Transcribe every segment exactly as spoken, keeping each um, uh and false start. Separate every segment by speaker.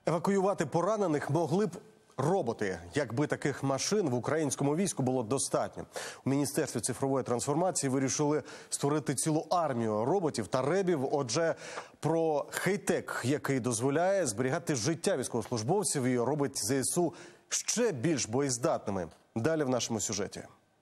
Speaker 1: Евакуювати поранених могли б роботи, якби таких машин в українському війську було достатньо. У Міністерстві цифрової трансформації вирішили створити цілу армію роботів та ребів. Отже, про хай-тек, який дозволяє зберігати життя військовослужбовців і робить ЗСУ ще більш боєздатними. Далі в нашому сюжеті.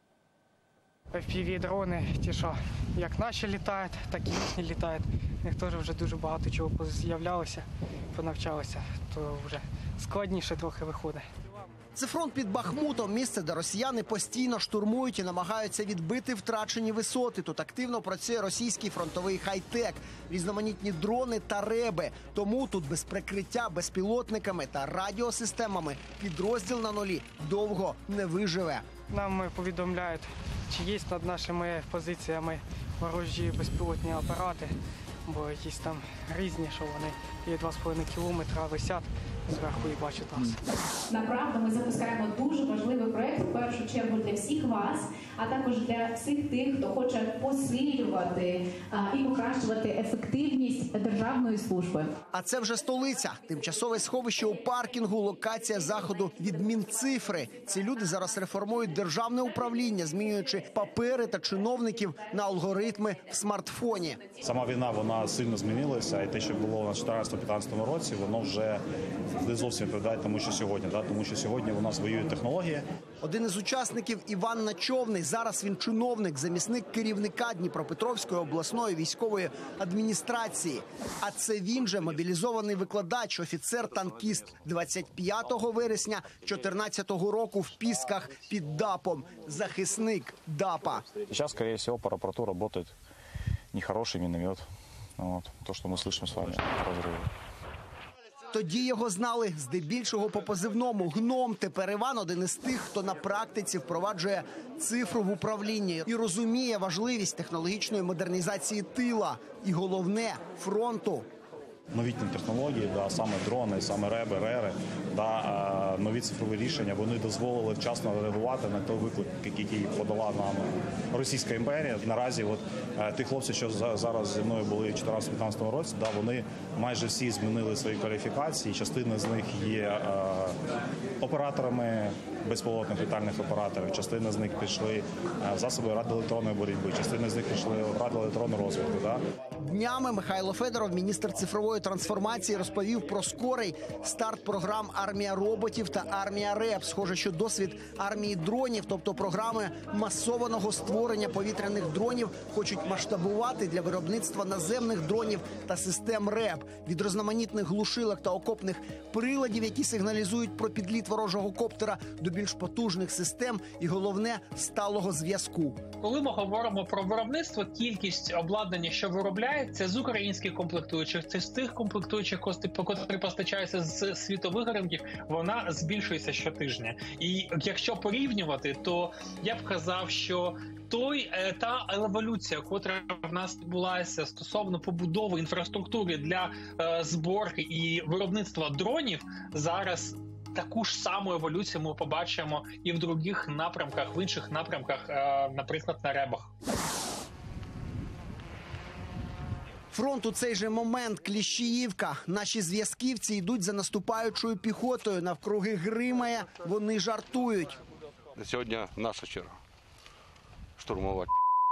Speaker 2: еф пі ві-дрони, ті, що як наші літають, так і їхні літають. В них теж вже дуже багато чого з'являлося, понавчалося, то вже складніше трохи виходить.
Speaker 3: Це фронт під Бахмутом, місце, де росіяни постійно штурмують і намагаються відбити втрачені висоти. Тут активно працює російський фронтовий хай-тек, різноманітні дрони та реби. Тому тут без прикриття безпілотниками та радіосистемами підрозділ на нулі довго не виживе.
Speaker 2: Нам повідомляють, чи є над нашими позиціями ворожі безпілотні апарати, бо якісь там різні, що вони є два з половиною кілометра, висять зверху і бачать нас.
Speaker 4: Направду ми запускаємо дуже важливий проєкт, в першу чергу для всіх вас, а також для всіх тих, хто хоче посилювати а, і покращувати ефективність державної служби.
Speaker 3: А це вже столиця. Тимчасове сховище у паркінгу, локація заходу від Мінцифри. Ці люди зараз реформують державне управління, змінюючи папери та чиновників на алгоритми в смартфоні.
Speaker 5: Сама війна, вона сильно змінилася, і те, що було на чотирнадцятому-п'ятнадцятому році, воно вже не зовсім відповідає тому, що сьогодні. Да? Тому що сьогодні у нас воюють технології.
Speaker 3: Один із учасників – Іван Начовний. Зараз він чиновник, замісник керівника Дніпропетровської обласної військової адміністрації. А це він же мобілізований викладач, офіцер-танкіст. двадцять п'ятого вересня чотирнадцятого року в Пісках під ДАПом. Захисник ДАПа.
Speaker 5: Зараз, скоріше всього, по аеропорту працює нехороший міномет. Вот. То, що ми чуємо з вами, розриви.
Speaker 3: Тоді його знали здебільшого по позивному «Гном». Тепер Іван – один із тих, хто на практиці впроваджує цифру в управлінні і розуміє важливість технологічної модернізації тила. І головне – фронту.
Speaker 5: Новітні технології, да, саме дрони, саме реби, рери, да, нові цифрові рішення, вони дозволили вчасно реагувати на той виклик, який подала нам Російська імперія. Наразі от, ті хлопці, що зараз зі мною були в чотирнадцятому-п'ятнадцятому році, да, вони майже всі змінили свої кваліфікації. Частина з них є е, операторами безпілотних літальних операторів, частина з них пішли в засоби радіоелектронної боротьби, частина з них пішли в радіоелектронну розвідку. Да.
Speaker 3: Днями Михайло Федоров, міністр цифрової трансформації, розповів про скорий старт програм «Армія роботів» та «Армія РЕБ». Схоже, що досвід армії дронів, тобто програми масованого створення повітряних дронів, хочуть масштабувати для виробництва наземних дронів та систем РЕБ. Від різноманітних глушилок та окопних приладів, які сигналізують про підліт ворожого коптера, до більш потужних систем і, головне, сталого зв'язку.
Speaker 6: Коли ми говоримо про виробництво, кількість обладнання, що виробляється з українських комплектуючих, це з тих комплектуючих, котрі постачаються з світових ринків, вона збільшується щотижня. І якщо порівнювати, то я б казав, що той, та еволюція, котра в нас відбулася стосовно побудови інфраструктури для е, зборки і виробництва дронів, зараз таку ж саму еволюцію ми побачимо і в других напрямках, в інших напрямках, е, наприклад, на ребах.
Speaker 3: Фронт у цей же момент – Кліщіївка. Наші зв'язківці йдуть за наступаючою піхотою. Навкруги гримає, вони жартують.
Speaker 7: Сьогодні наша черга. Штурмувати.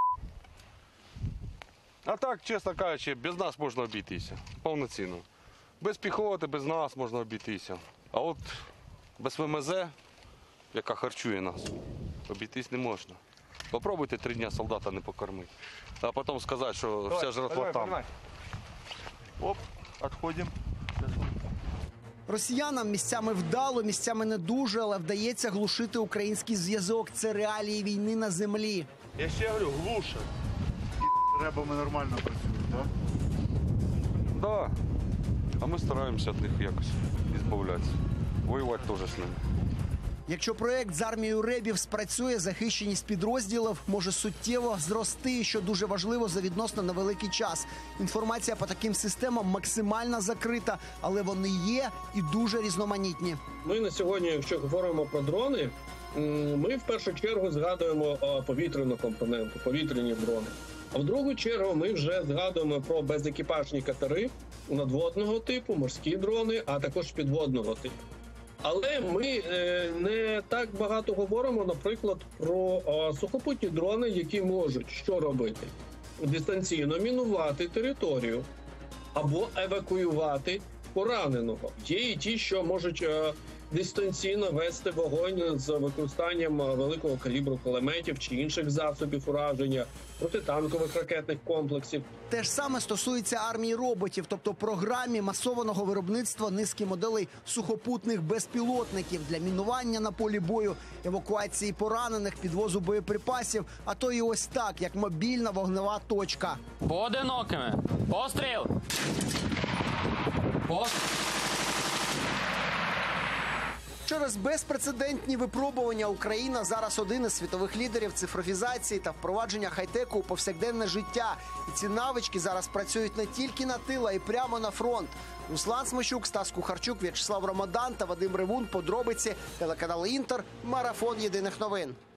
Speaker 7: А так, чесно кажучи, без нас можна обійтися. Повноцінно. Без піхоти, без нас можна обійтися. А от без ВМЗ, яка харчує нас, обійтись не можна. Попробуйте три дні солдата не покормити. А потім сказати, що давай, вся жратва давай, там. Давай. Оп, відходимо.
Speaker 3: Росіянам місцями вдало, місцями не дуже, але вдається глушити український зв'язок. Це реалії війни на землі.
Speaker 8: Я ще говорю, глушать. І ребами нормально працюють, так?
Speaker 7: Да? Так. Да. А ми стараємося від них якось збавлятися. Воювати теж з ними.
Speaker 3: Якщо проєкт з армією ребів спрацює, захищеність підрозділів може суттєво зрости, що дуже важливо за відносно невеликий час. Інформація по таким системам максимально закрита, але вони є і дуже різноманітні.
Speaker 9: Ми на сьогодні, якщо говоримо про дрони, ми в першу чергу згадуємо повітряну компоненту, повітряні дрони. А в другу чергу ми вже згадуємо про безекіпажні катери надводного типу, морські дрони, а також підводного типу. Але ми е, не так багато говоримо, наприклад, про е, сухопутні дрони, які можуть що робити? Дистанційно мінувати територію або евакуювати пораненого. Є і ті, що можуть е, дистанційно вести вогонь з використанням великого калібру кулеметів чи інших засобів ураження, протитанкових ракетних комплексів.
Speaker 3: Те ж саме стосується армії роботів, тобто програмі масованого виробництва низки моделей сухопутних безпілотників для мінування на полі бою, евакуації поранених, підвозу боєприпасів, а то і ось так, як мобільна вогнева точка.
Speaker 10: Поодинокими. Постріл! Постріл!
Speaker 3: Через безпрецедентні випробування Україна зараз один із світових лідерів цифровізації та впровадження хай-теку у повсякденне життя. І ці навички зараз працюють не тільки на тил, а й прямо на фронт. Руслан Смещук, Стас Кухарчук, В'ячеслав Ромадан та Вадим Ревун. Подробиці, телеканал Інтер, марафон єдиних новин.